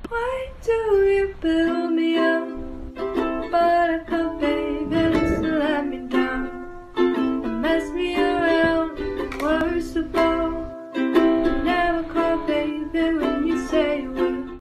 Why do you build me up, buttercup baby, just to let me down and mess me around? Worst of all,